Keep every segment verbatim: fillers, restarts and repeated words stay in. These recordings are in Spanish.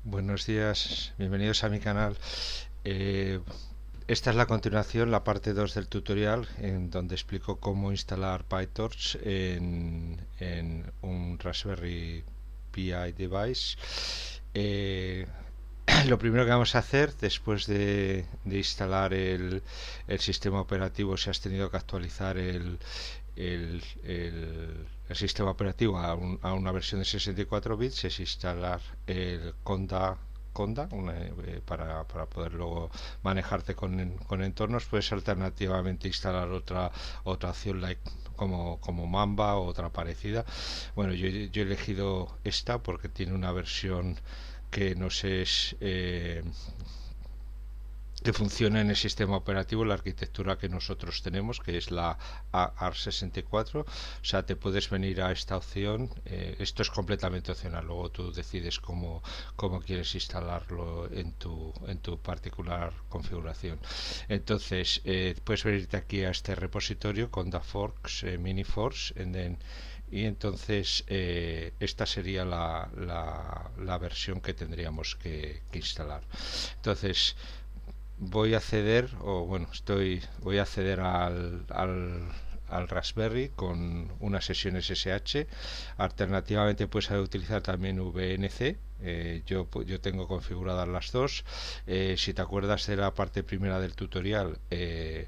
Buenos días, bienvenidos a mi canal. Eh, esta es la continuación, la parte dos del tutorial, en donde explico cómo instalar PyTorch en, en un Raspberry Pi device. Eh, lo primero que vamos a hacer después de, de instalar el, el sistema operativo, si has tenido que actualizar el, el, el, el sistema operativo a, un, a, una versión de sesenta y cuatro bits, es instalar el Conda Conda una, eh, para, para poder luego manejarte con, con entornos. Puedes alternativamente instalar otra otra opción like como, como Mamba o otra parecida. Bueno, yo, yo he elegido esta porque tiene una versión que nos es eh, que funciona en el sistema operativo, la arquitectura que nosotros tenemos, que es la A R sesenta y cuatro. O sea, te puedes venir a esta opción. Eh, esto es completamente opcional, luego tú decides cómo, cómo quieres instalarlo en tu, en tu particular configuración. Entonces, eh, puedes venirte aquí a este repositorio con DaForks, eh, Miniforce, and then, y entonces eh, esta sería la, la, la, versión que tendríamos que, que instalar. Entonces, voy a acceder, o bueno, estoy, voy a acceder al, al, al Raspberry con una sesión S S H. Alternativamente puedes utilizar también V N C. Eh, yo, yo tengo configuradas las dos. Eh, si te acuerdas de la parte primera del tutorial, eh,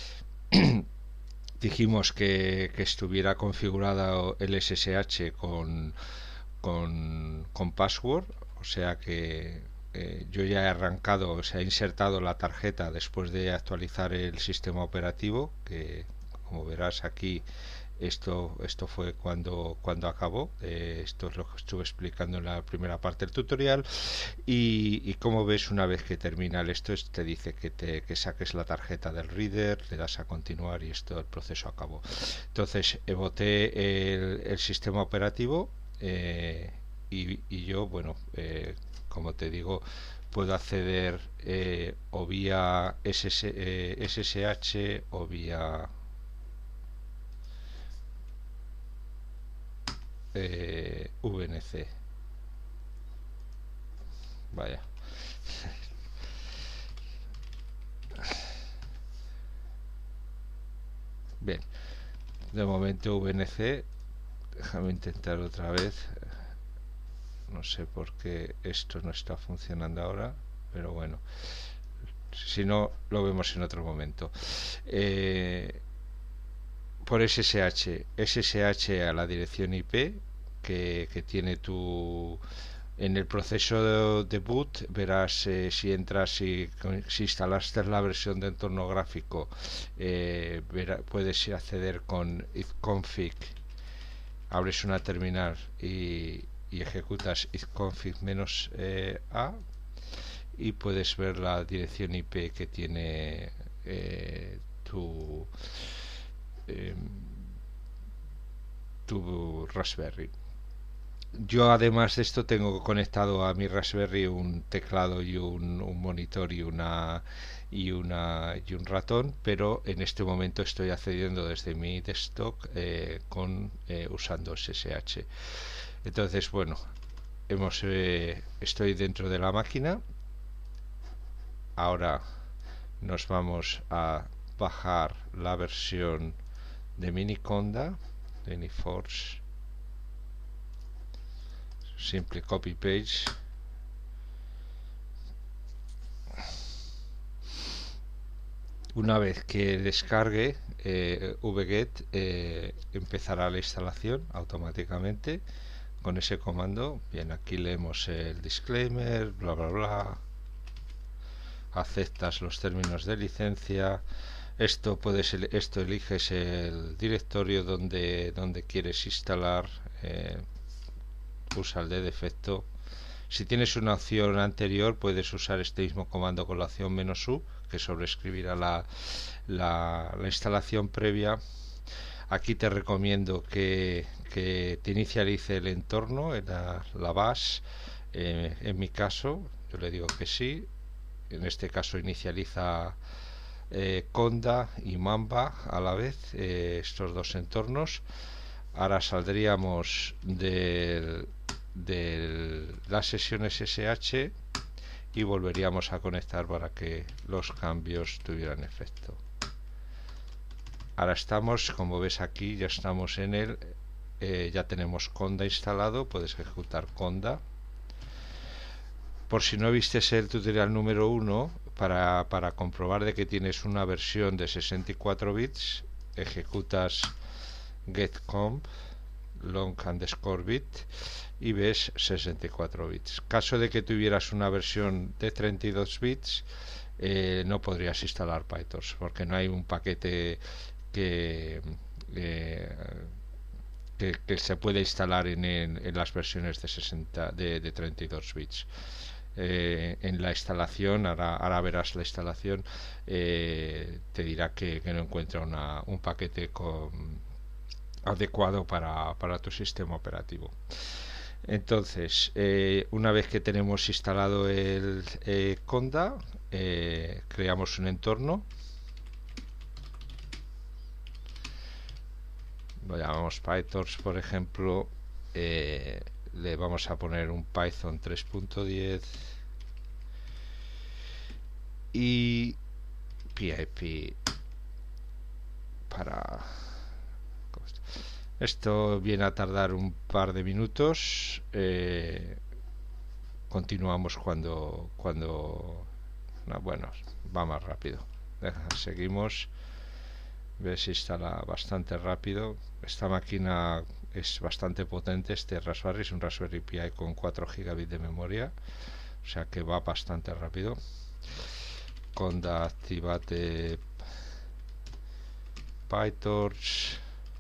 dijimos que, que estuviera configurada el S S H con, con, con password, o sea que eh, yo ya he arrancado, o sea, he insertado la tarjeta después de actualizar el sistema operativo, que como verás aquí esto esto fue cuando cuando acabó. Eh, esto es lo que estuve explicando en la primera parte del tutorial. Y, y como ves, una vez que termina esto, te dice que, te, que saques la tarjeta del reader, le das a continuar y esto, el proceso acabó. Entonces boté el, el sistema operativo, eh, y, y yo, bueno, eh, como te digo, puedo acceder eh, o vía S S, eh, S S H o vía eh, V N C. Vaya. Bien, de momento V N C. Déjame intentar otra vez. No sé por qué esto no está funcionando ahora, pero bueno, si no, lo vemos en otro momento. Eh, por S S H, S S H a la dirección I P que, que tiene tu... En el proceso de boot verás, eh, si entras, si, si instalaste la versión de entorno gráfico, eh, verá, puedes acceder con ifconfig, abres una terminal y, y ejecutas ifconfig-a y puedes ver la dirección I P que tiene eh, tu, eh, tu Raspberry. Yo, además de esto, tengo conectado a mi Raspberry un teclado y un, un monitor y una y una y un ratón, pero en este momento estoy accediendo desde mi desktop, eh, con eh, usando S S H. Entonces, bueno, hemos eh, estoy dentro de la máquina. Ahora nos vamos a bajar la versión de Miniconda, de Miniforce. Simple copy page. Una vez que descargue, eh, wget eh, empezará la instalación automáticamente con ese comando. Bien, aquí leemos el disclaimer, bla bla bla, aceptas los términos de licencia. Esto puedes esto eliges el directorio donde donde quieres instalar, eh, usa el de defecto. Si tienes una opción anterior, puedes usar este mismo comando con la opción "-u", que sobreescribirá la, la, la instalación previa. Aquí te recomiendo que, que te inicialice el entorno, la, la base. Eh, en mi caso, yo le digo que sí. En este caso inicializa eh, Conda y Mamba a la vez, eh, estos dos entornos. Ahora saldríamos del de las sesiones S S H y volveríamos a conectar para que los cambios tuvieran efecto. Ahora estamos, como ves aquí, ya estamos en el, eh, ya tenemos Conda instalado, puedes ejecutar Conda. Por si no vistes el tutorial número uno, para, para comprobar de que tienes una versión de sesenta y cuatro bits, ejecutas getcomp long underscore bit y ves sesenta y cuatro bits. Caso de que tuvieras una versión de treinta y dos bits, eh, no podrías instalar PyTorch porque no hay un paquete que, eh, que, que se puede instalar en, en, en las versiones de, sesenta, de, de treinta y dos bits. Eh, en la instalación, ahora, ahora verás la instalación, eh, te dirá que, que no encuentra una, un paquete con, adecuado para, para tu sistema operativo. Entonces, eh, una vez que tenemos instalado el eh, Conda, eh, creamos un entorno. Lo llamamos PyTorch, por ejemplo. Eh, le vamos a poner un Python tres punto diez y P I P para... Esto viene a tardar un par de minutos. Eh, continuamos cuando cuando no, bueno, va más rápido. Deja, seguimos. Ves, instala bastante rápido. Esta máquina es bastante potente. Este Raspberry es un Raspberry Pi con cuatro gigabits de memoria, o sea que va bastante rápido. Conda activate PyTorch.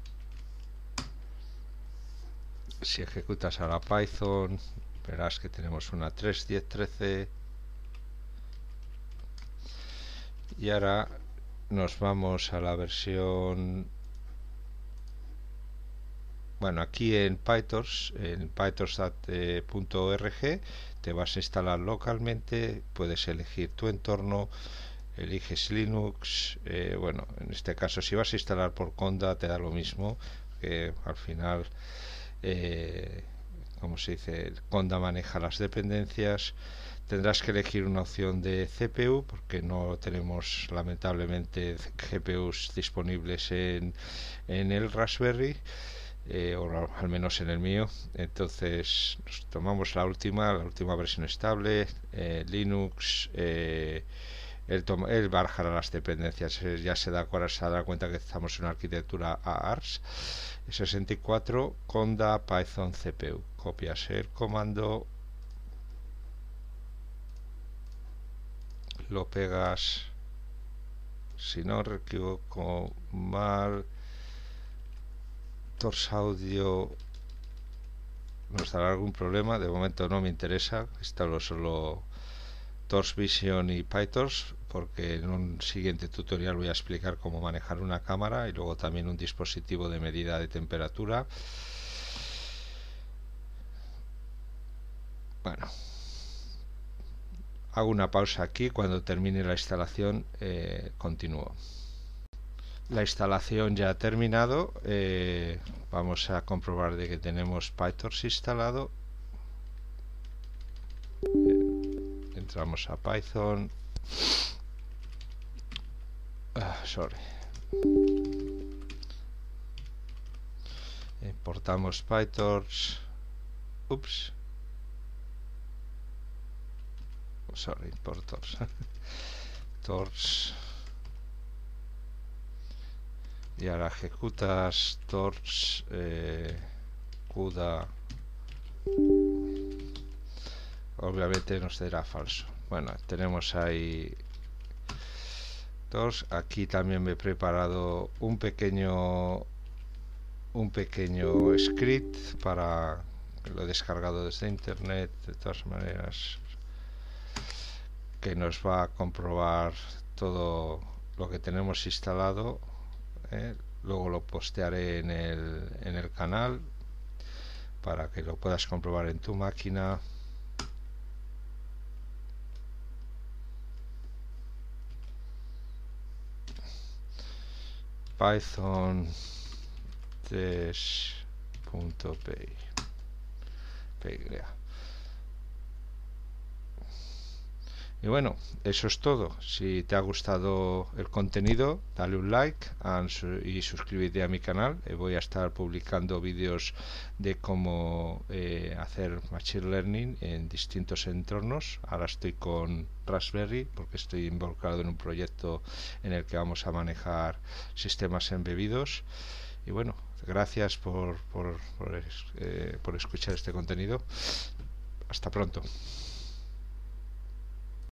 Si ejecutas ahora Python, verás que tenemos una tres punto diez punto trece y ahora nos vamos a la versión, bueno, aquí en PyTorch, en pytorch punto org, te vas a instalar localmente, puedes elegir tu entorno, eliges Linux, eh, bueno, en este caso si vas a instalar por Conda te da lo mismo, que al final, eh, como se dice, Conda maneja las dependencias. Tendrás que elegir una opción de C P U porque no tenemos lamentablemente G P Us disponibles en, en el Raspberry, eh, o al menos en el mío. Entonces nos tomamos la última, la última versión estable, eh, Linux. Eh, él, toma, él bajará las dependencias, eh, ya se da, se da cuenta que estamos en una arquitectura A A R S sesenta y cuatro Conda Python C P U. Copias el comando, lo pegas, si no me equivoco mal, Torch Audio nos dará algún problema, de momento no me interesa, instalo solo Torch Vision y PyTorch porque en un siguiente tutorial voy a explicar cómo manejar una cámara y luego también un dispositivo de medida de temperatura. Bueno, hago una pausa aquí, cuando termine la instalación eh, continúo. La instalación ya ha terminado, eh, vamos a comprobar de que tenemos PyTorch instalado. Eh, entramos a Python. Ah, sorry. Importamos PyTorch. Ups. Sorry, import Torch. Torch. Y ahora ejecutas Torch, eh, CUDA. Obviamente nos dará falso. Bueno, tenemos ahí Torch. Aquí también me he preparado un pequeño un pequeño script para, lo he descargado desde internet, de todas maneras, que nos va a comprobar todo lo que tenemos instalado. Eh, luego lo postearé en el, en el canal para que lo puedas comprobar en tu máquina. Python test punto py. P Y. Y bueno, eso es todo. Si te ha gustado el contenido, dale un like y suscríbete a mi canal. Eh, voy a estar publicando vídeos de cómo eh, hacer Machine Learning en distintos entornos. Ahora estoy con Raspberry porque estoy involucrado en un proyecto en el que vamos a manejar sistemas embebidos. Y bueno, gracias por, por, por, eh, por escuchar este contenido. Hasta pronto.